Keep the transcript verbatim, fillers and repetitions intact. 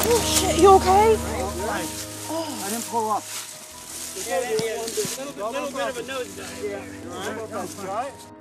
Oh shit, you okay? Oh. I didn't pull up. Yeah, yeah, yeah. A little, little bit of a nosedive. Yeah. All right.